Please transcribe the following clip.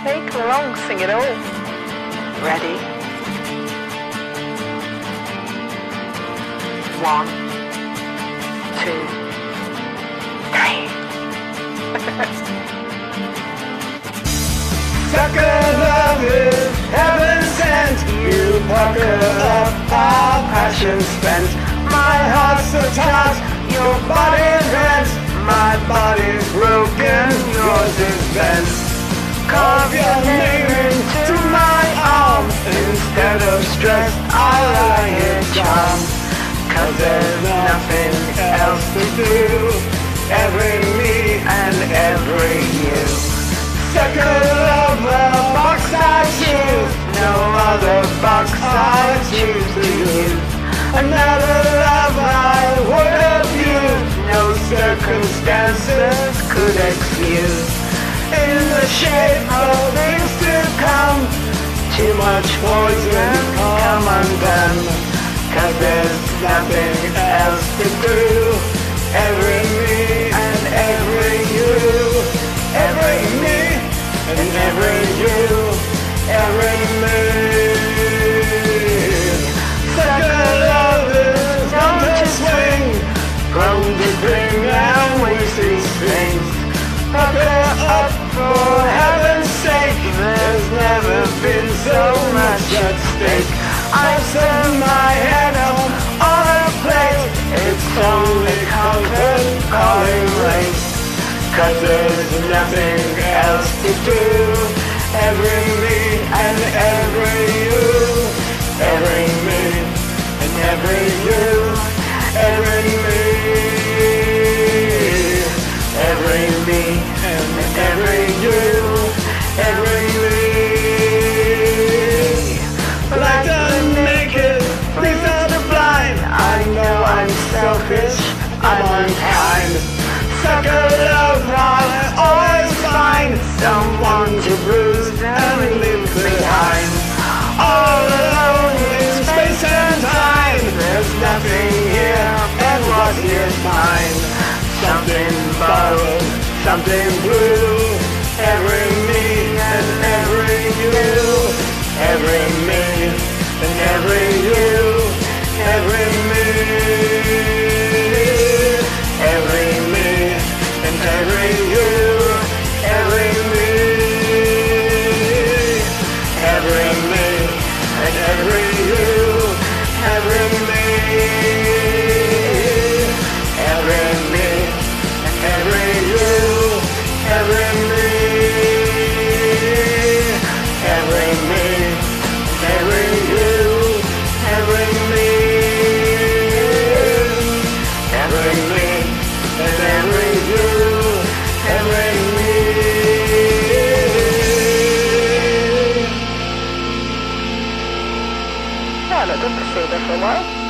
Hey, come along, sing it all. Ready? 1, 2, 3. Sucker love is heaven sent. You pucker up our passion spent. My heart's so taut, your body's rent. My body's broken, yours is bent. Carve your name into my arm. Instead of stress, I'll write it charm. 'Cause there's nothing else to do. Every me and every you. Sucker lover, box I choose. No other box I choose to use. Another love I would abuse. No circumstances could excuse. In the shape of things to come. Too much poison, come undone. 'Cause there's nothing else to do. Every me and every you. Every me and every you. Every me. Sucker lovers come to swing from the bring and waste these things. Pucker up for heaven's sake. There's never been so much at stake. I set my head up on a plate. It's only comfort calling race. 'Cause there's nothing else to do. Every me and every you. Every me and every you. Every me. Every me and every you. Every me. Like the naked, please not the blind. I know I'm selfish, I'm unkind. Sucker love, I'll always find someone to bruise and leave behind. All alone in space and time. There's nothing here and what is mine. Something borrowed, something blue. Every me and every you. Every me and every you. Every me. Every me and every you. Every me. Every me and every you. Every me. Every me and every you. Every me. Every me and every you. Every me. Every me and every you. Every me. Yeah, look, good to see you there for a while.